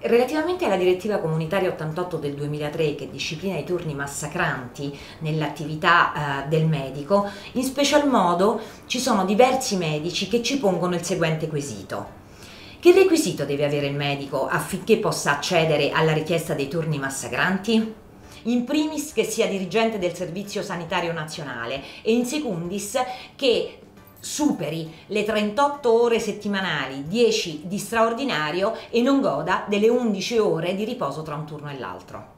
Relativamente alla direttiva comunitaria 88 del 2003 che disciplina i turni massacranti nell'attività del medico, in special modo ci sono diversi medici che ci pongono il seguente quesito. Che requisito deve avere il medico affinché possa accedere alla richiesta dei turni massacranti? In primis che sia dirigente del Servizio Sanitario Nazionale e in secundis che superi le 38 ore settimanali, 10 di straordinario e non goda delle 11 ore di riposo tra un turno e l'altro.